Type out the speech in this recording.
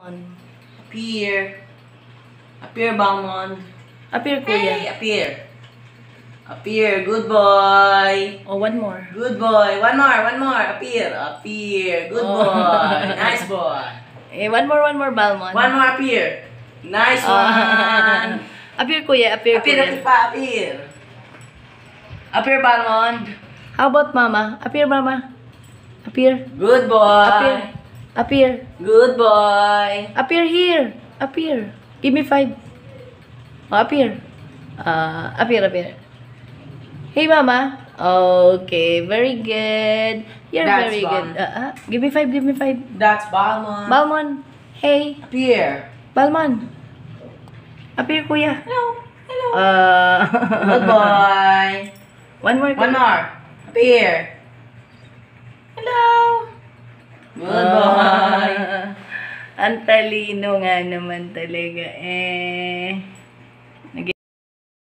Apir. Apir, Balmond. Apir, kuya. Hey, apir. Apir, good boy. Oh, one more. Good boy. One more. Apir. Apir, good boy. Nice boy. Eh, one more, Balmond. One more, apir. Nice one. Apir, kuya. Apir, Apir, kuya. apir pa, apir. Apir, Balmond. How about mama? Apir, mama. Apir. Good boy. Apir. Apir. Good boy. Apir here. Apir. Give me 5. Oh, apir. Apir. Hey, mama. Okay, very good. You're That's very fun. good. Give me 5. That's Balmond. Balmond. Hey, Apir. Balmond. Apir, kuya. Hello. Good Good boy. One more. One more. Apir. Hello. Good boy. Ang talino nga naman talaga eh.